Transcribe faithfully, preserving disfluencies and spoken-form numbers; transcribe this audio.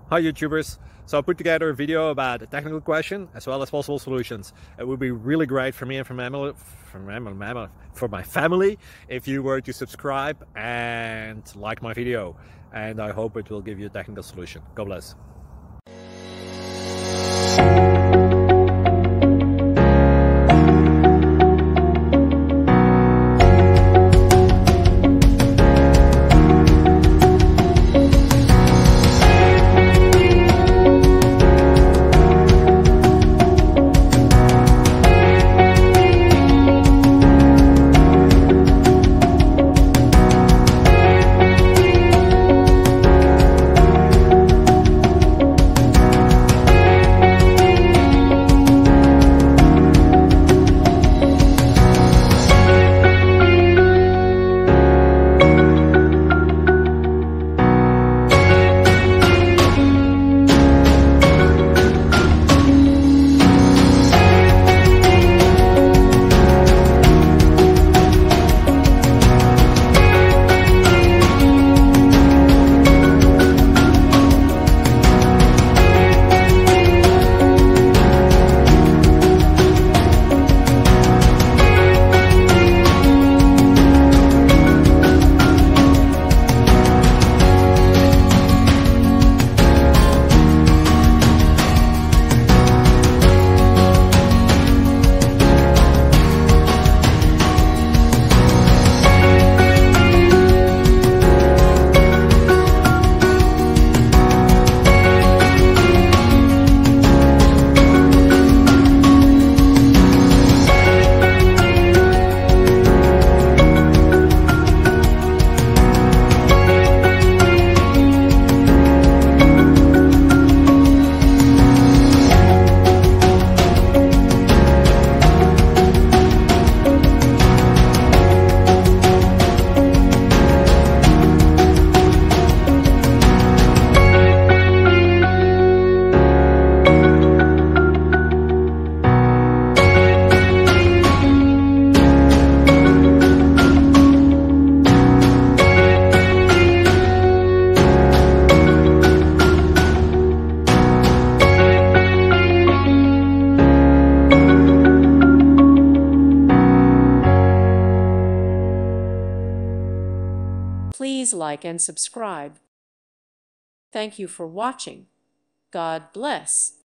Hi YouTubers! So I put together a video about a technical question as well as possible solutions. It would be really great for me and for my family, for my, for my family if you were to subscribe and like my video, and I hope it will give you a technical solution. God bless. Please like and subscribe. Thank you for watching. God bless.